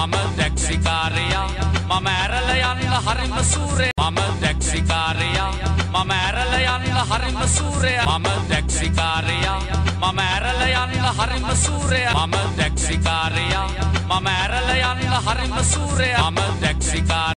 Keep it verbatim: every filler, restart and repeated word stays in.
මම දැක්සිකාරයා මම ඇරල යන්න හරිම සූරයා මම දැක්සිකාරයා මම ඇරල යන්න හරිම සූරයා මම දැක්සිකාරයා මම ඇරල යන්න හරිම සූරයා මම දැක්සිකාරයා මම ඇරල යන්න හරිම සූරයා මම දැක්සිකාරයා